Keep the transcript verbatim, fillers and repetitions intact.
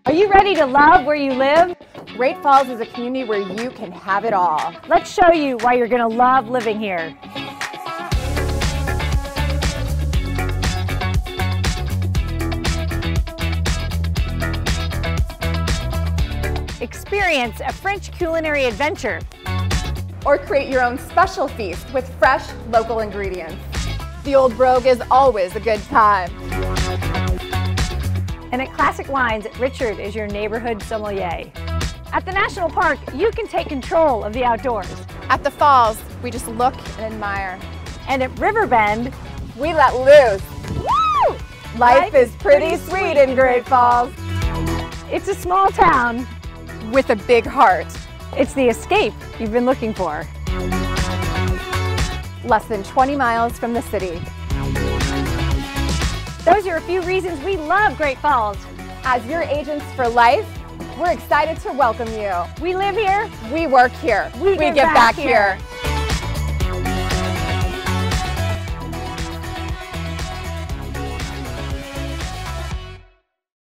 Are you ready to love where you live? Great Falls is a community where you can have it all. Let's show you why you're going to love living here. Experience a French culinary adventure. Or create your own special feast with fresh, local ingredients. The Old Brogue is always a good time. And at Classic Wines, Richard is your neighborhood sommelier. At the National Park, you can take control of the outdoors. At the Falls, we just look and admire. And at Riverbend, we let loose. Woo! Life, Life is pretty, pretty sweet in Great Falls. It's a small town with a big heart. It's the escape you've been looking for. Less than twenty miles from the city. Those are a few reasons we love Great Falls. As your agents for life, we're excited to welcome you. We live here. We work here. We, we give give back, back here. here.